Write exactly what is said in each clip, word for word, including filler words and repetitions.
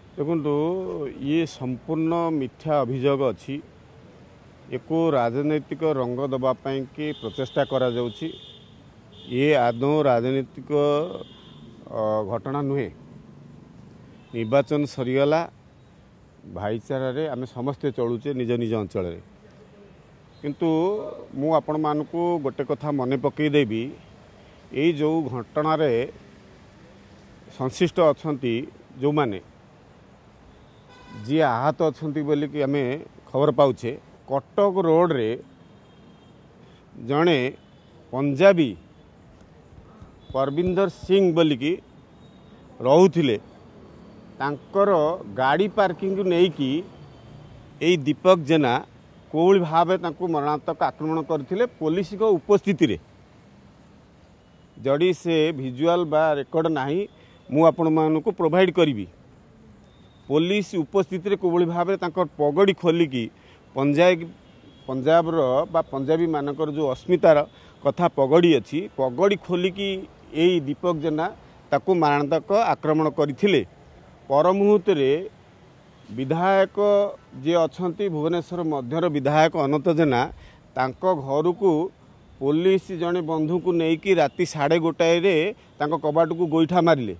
देखो ये संपूर्ण मिथ्या अभियोग अच्छी एक राजनैतिक रंग दबापाई कि प्रचेषा करा जाउछि। ये आदौ राजनीतिक घटना नुहे। निर्वाचन सरीगला भाईचारा रे आमे समस्ते चलुचे निज निज अंचल रे। किंतु मु आपण मानकु गोटे कथा मने पकई देबी एई जो घटना रे संश्लिष्ट अछंती जो माने जी आहत अछंती बोली कि आमे खबर पाउछे कटक रोड रे जड़े पंजाबी परविंदर सिंह बोली कि रोहुथिले तांकर गाड़ी पार्किंग नहीं कि एई दीपक जेना कोई भाव मरणात्मक आक्रमण करथिले पुलिस को उपस्थिति रे। जड़ी से विजुअल बा रेकर्ड नाही मु आपण मानकु प्रोवाइड करी। पुलिस उपस्थिति रे कोई भाव पगड़ी खोलिकी पंजाब पंजाब रो बा पंजाबी मानकर जो अस्मितार कथा पगड़ी अच्छी पगड़ी खोलिकी एई दीपक जेना ताकू मरणात्मक आक्रमण करथिले। पर मुहूर्त रे विधायक जे अछंती भुवनेश्वर मध्यर विधायक अनंत जेना तांको घर को पुलिस जड़े बंधु को लेकिन राति साढ़े गोटाए रे तांको कबाट को गोईठा मारिले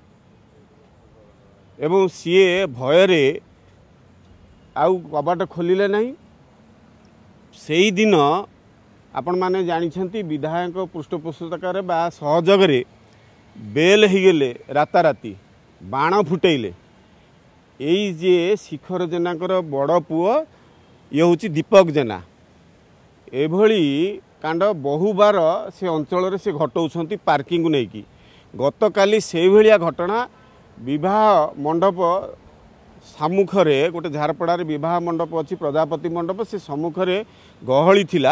एवं सीए भयरे आउ कबाट खोलिले नहीं। सेई दिन आपण माने जानिछंती विधायक पृष्ठपोषकतार बा सहयोग रे बेल ही गेले राताराति बाण फुटेइले। एई जे शिखर जेनाकर बड़ पुओ ये हूँ दीपक जेना एभली कांड बहुबार से अंचल से घटाऊँ पार्किंग नहीं कि गत काली से भाया घटना विवाह मंडप सम्मुख रे गोटे झारपड़ार विवाह मंडप अच्छी प्रजापति मंडप से सम्मुख रे गहली थिला।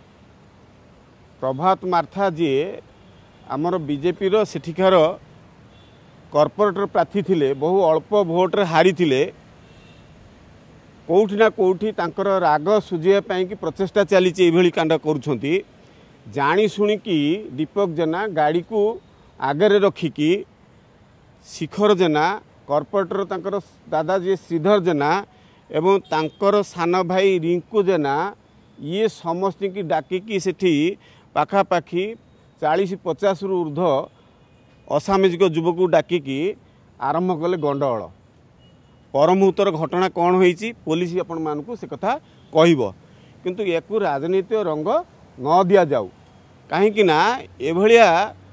प्रभात मार्था जी आमर बीजेपी रो सेठिकार कॉर्पोरेटर प्रार्थी थिले बहु अल्प भोट रे हारी थिले। कोठी ना कोठी तांकर राग सुझिया पाई कि प्रचेष्टा चली एभली कांड करुछंती। जानी शुणी कि दीपक जेना गाड़ी को आगे रखिकी शिखर जेना कॉर्पोरेटर तांकर दादा जी श्रीधर जेना एवं तांकर सान भाई रिंकू जेना ये समस्त की डाकिकी सेठी पाखापाखि चालीस पचास रु ऊर्ध असामाजिक युवक को डाकिकी आरंभ कले गंडगोल। परमुहूर्तर घटना कौन होईची पुलिस आपण मानकु से कथा कहब किंतु याकू राजनीतिक रंग न दिया जाऊ कहीं ना एभलिया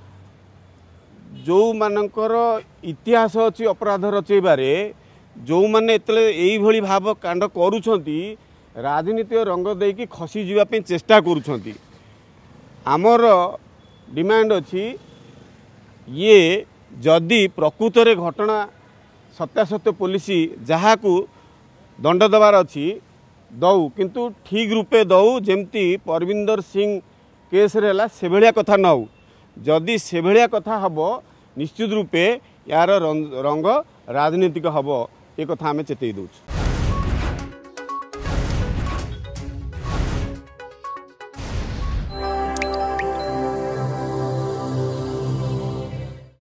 जो मानकर इतिहास अच्छी अपराध रचेबारे जो माने एतले एई भली भाव कांड करूछंती राजनीतिक रंग देकी खसी जीवा पे चेष्टा करूछंती। आमर डिमांड अच्छी ये जदि प्रकृत रे घटना सत्यासत्य पुलिस जहाँ को दंड दबार अच्छी दऊ किंतु ठीक रूपे दऊ जेमती परविंदर सिंह केस रे से भलिया कथा न हो। जदि से भलिया कथा हब निश्चित रूपे यार रंग राजनीतिक हब ये कथा आमे चेतई दउछु।